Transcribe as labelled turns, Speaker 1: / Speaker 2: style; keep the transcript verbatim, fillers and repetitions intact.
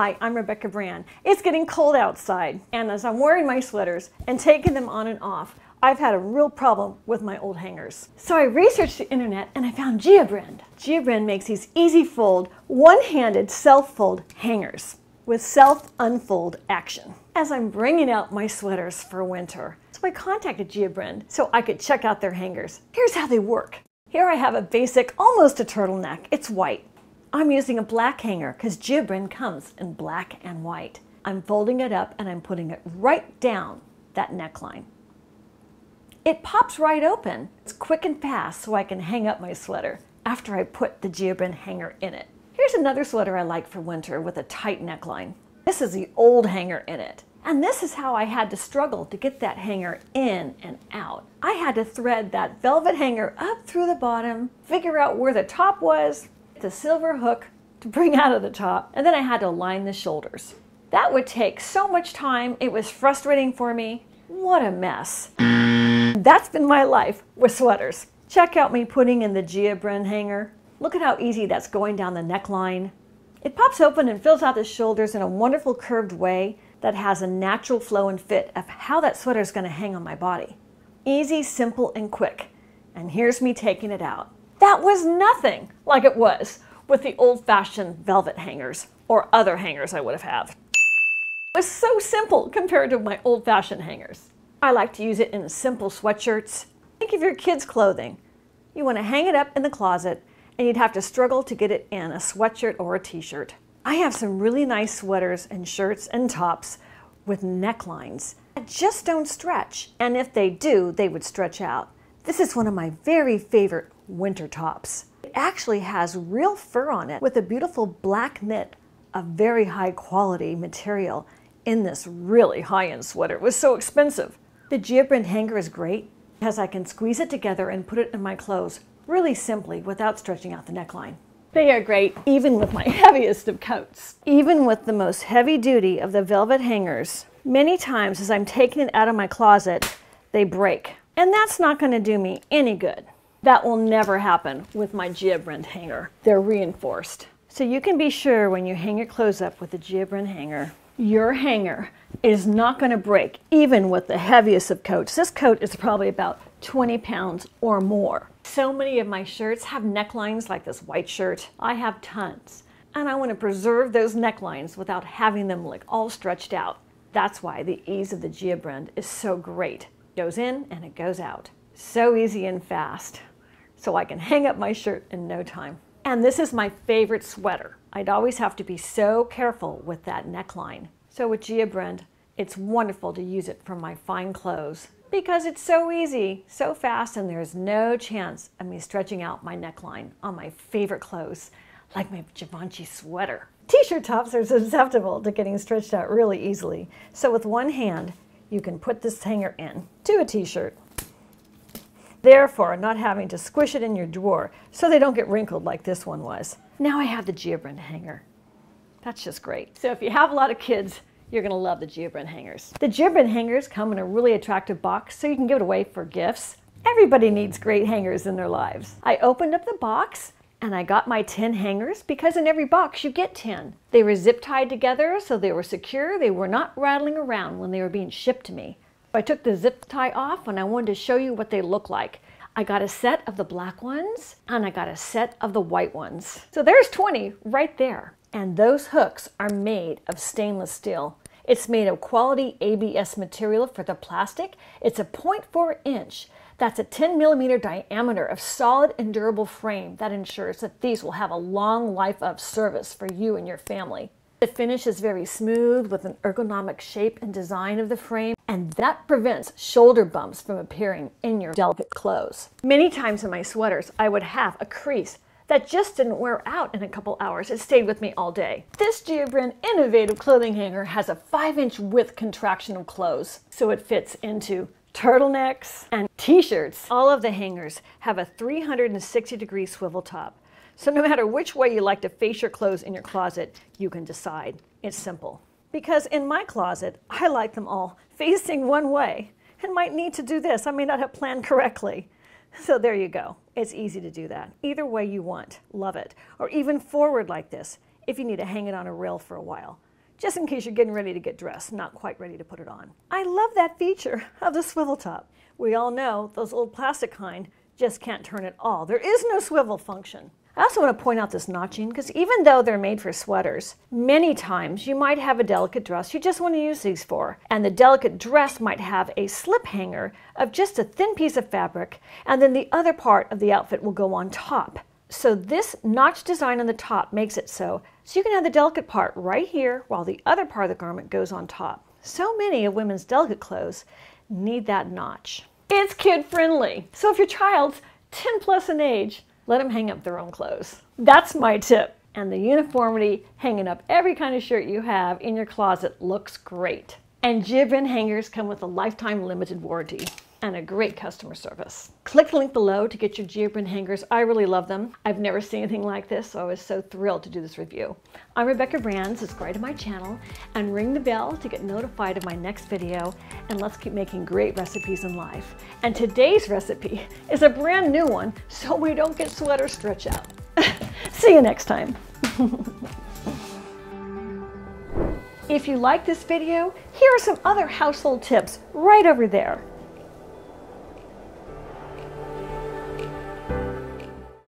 Speaker 1: Hi, I'm Rebecca Brand. It's getting cold outside, and as I'm wearing my sweaters and taking them on and off, I've had a real problem with my old hangers. So I researched the internet and I found GeoBrand. GeoBrand makes these easy fold, one-handed self-fold hangers with self-unfold action. As I'm bringing out my sweaters for winter, so I contacted GeoBrand so I could check out their hangers. Here's how they work. Here I have a basic, almost a turtleneck. It's white. I'm using a black hanger because GeoBrand comes in black and white. I'm folding it up and I'm putting it right down that neckline. It pops right open. It's quick and fast so I can hang up my sweater after I put the GeoBrand hanger in it. Here's another sweater I like for winter with a tight neckline. This is the old hanger in it. And this is how I had to struggle to get that hanger in and out. I had to thread that velvet hanger up through the bottom, figure out where the top was, the silver hook to bring out of the top, and then I had to line the shoulders. That would take so much time. It was frustrating for me. What a mess. That's been my life with sweaters. Check out me putting in the GeoBrand hanger. Look at how easy that's going down the neckline. It pops open and fills out the shoulders in a wonderful curved way that has a natural flow and fit of how that sweater is going to hang on my body. Easy, simple, and quick. And here's me taking it out. That was nothing like it was with the old-fashioned velvet hangers or other hangers I would have had. It was so simple compared to my old-fashioned hangers. I like to use it in simple sweatshirts. Think of your kids' clothing. You want to hang it up in the closet and you'd have to struggle to get it in a sweatshirt or a t-shirt. I have some really nice sweaters and shirts and tops with necklines that just don't stretch. And if they do, they would stretch out. This is one of my very favorite winter tops. It actually has real fur on it with a beautiful black knit of very high quality material in this really high-end sweater. It was so expensive. The GeoBrand hanger is great because I can squeeze it together and put it in my clothes really simply without stretching out the neckline. They are great even with my heaviest of coats. Even with the most heavy duty of the velvet hangers, many times as I'm taking it out of my closet, they break. And that's not going to do me any good. That will never happen with my GeoBrand hanger. They're reinforced. So you can be sure when you hang your clothes up with the GeoBrand hanger, your hanger is not going to break even with the heaviest of coats. This coat is probably about twenty pounds or more. So many of my shirts have necklines like this white shirt. I have tons. And I want to preserve those necklines without having them like all stretched out. That's why the ease of the GeoBrand is so great. It goes in and it goes out. So easy and fast. So I can hang up my shirt in no time. And this is my favorite sweater. I'd always have to be so careful with that neckline. So with GeoBrand, it's wonderful to use it for my fine clothes because it's so easy, so fast, and there's no chance of me stretching out my neckline on my favorite clothes, like my Givenchy sweater. T-shirt tops are susceptible to getting stretched out really easily. So with one hand, you can put this hanger in to a t-shirt. Therefore, not having to squish it in your drawer so they don't get wrinkled like this one was. Now I have the GeoBrand hanger. That's just great. So if you have a lot of kids, you're going to love the GeoBrand hangers. The GeoBrand hangers come in a really attractive box so you can give it away for gifts. Everybody needs great hangers in their lives. I opened up the box and I got my ten hangers because in every box you get ten. They were zip tied together so they were secure. They were not rattling around when they were being shipped to me. I took the zip tie off and I wanted to show you what they look like. I got a set of the black ones and I got a set of the white ones. So there's twenty right there. And those hooks are made of stainless steel. It's made of quality A B S material for the plastic. It's a zero point four inch. That's a ten millimeter diameter of solid and durable frame that ensures that these will have a long life of service for you and your family. The finish is very smooth with an ergonomic shape and design of the frame, and that prevents shoulder bumps from appearing in your delicate clothes. Many times in my sweaters, I would have a crease that just didn't wear out in a couple hours. It stayed with me all day. This GeoBrand innovative clothing hanger has a five inch width contraction of clothes, so it fits into turtlenecks and t-shirts. All of the hangers have a three hundred sixty degree swivel top. So no matter which way you like to face your clothes in your closet, you can decide. It's simple. Because in my closet, I like them all facing one way and might need to do this. I may not have planned correctly. So there you go. It's easy to do that. Either way you want, love it. Or even forward like this, if you need to hang it on a rail for a while. just in case you're getting ready to get dressed, not quite ready to put it on. I love that feature of the swivel top. We all know those old plastic kind just can't turn at all. There is no swivel function. I also want to point out this notching because even though they're made for sweaters, many times you might have a delicate dress you just want to use these for. And the delicate dress might have a slip hanger of just a thin piece of fabric, and then the other part of the outfit will go on top. So this notch design on the top makes it so, so you can have the delicate part right here while the other part of the garment goes on top. So many of women's delicate clothes need that notch. It's kid friendly. So if your child's ten plus in age, let them hang up their own clothes. That's my tip. And the uniformity hanging up every kind of shirt you have in your closet looks great. And GeoBrand hangers come with a lifetime limited warranty and a great customer service. Click the link below to get your GeoBrand hangers. I really love them. I've never seen anything like this, so I was so thrilled to do this review. I'm Rebecca Brand. Subscribe to my channel and ring the bell to get notified of my next video, and let's keep making great recipes in life. And today's recipe is a brand new one, so we don't get sweater stretch out. See you next time. If you like this video, here are some other household tips right over there.